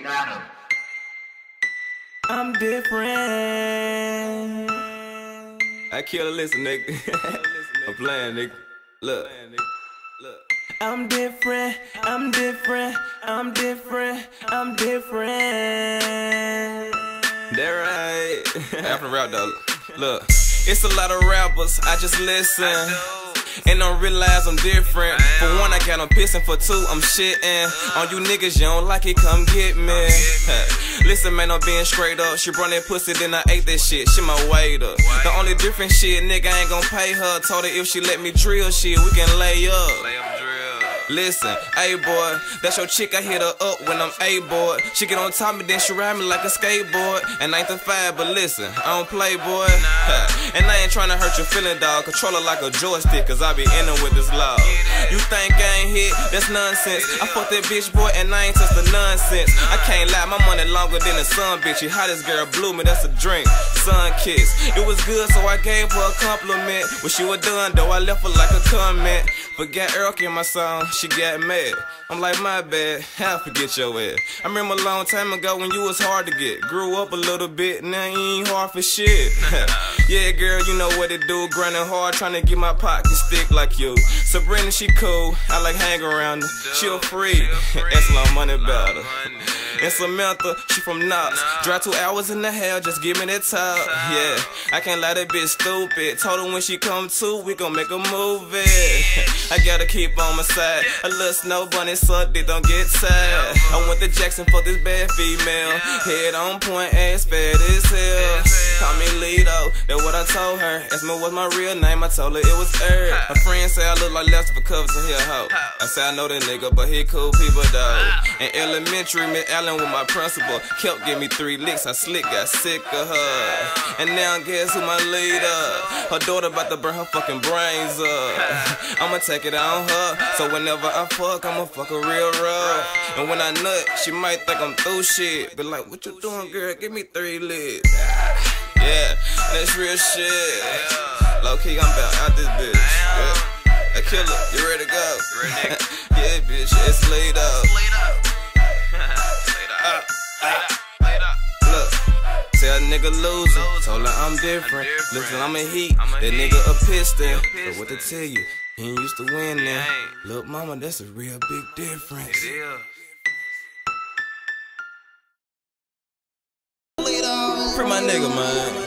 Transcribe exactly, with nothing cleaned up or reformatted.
I'm different. I kill a listen, nigga. I'm playing, nigga. Look. I'm different, I'm different, I'm different, I'm different. That right. After rap though. Look, it's a lot of rappers, I just listen and don't realize I'm different. For one, I got them pissing. For two, I'm shitting on you niggas, you don't like it, come get me. Listen, man, I'm being straight up. She brought that pussy, then I ate that shit. She my waiter. The only different shit, nigga, I ain't gon' pay her. Told her if she let me drill shit, we can lay up. Listen, A-boy, that's your chick, I hit her up when I'm A-boy. She get on top of me, then she ride me like a skateboard. And I ain't the five, but listen, I don't play, boy. And I ain't tryna hurt your feeling, dog. Control her like a joystick, cause I be in her with this law. You think I ain't hit? That's nonsense. I fuck that bitch, boy, and I ain't touch the nonsense. I can't lie, my money longer than the sun, bitch. You hottest girl blew me, that's a drink. Sun kiss. It was good, so I gave her a compliment. When she was done, though, I left her like a comment. Forgot Earl in my song. She got mad. I'm like, my bad, I forget your ass. I remember a long time ago when you was hard to get. Grew up a little bit, now you ain't hard for shit. Yeah, girl, you know what it do. Grinding hard, trying to get my pocket stick like you. Sabrina, she cool, I like hang around her. She a freak, that's my money about her. And Samantha, she from Knox. Drive two hours in the hell, just give me that top. Yeah, I can't lie, that bitch stupid. Told her when she come to, we gon' make a movie. I gotta keep on my side. A little snow bunny sucked it, don't get tired. I went to Jackson for this bad female. Head on point, ass fat as hell. Call me Lido, that's what I told her. Asked me what's my real name, I told her it was Earl. My friend say I look like Lester for covers and he a hoe. I say I know that nigga, but he cool people though. In elementary, Miss Allen with my principal kept give me three licks, I slick, got sick of her. And now guess who my leader? Her daughter about to burn her fucking brains up. I'ma take it on her, so whenever I fuck, I'ma fuck her real rough. And when I nut, she might think I'm through shit. But like, what you doing, girl? Give me three licks. Yeah, that's real shit. Low key, I'm about out this bitch. Yeah. A killer, you ready to go? Yeah, bitch, it's laid up. Look, say a nigga losing, told her I'm different. Listen, I'm a heat, that nigga a piston. But what to tell you, he ain't used to win now. Look, mama, that's a real big difference. For my nigga, man.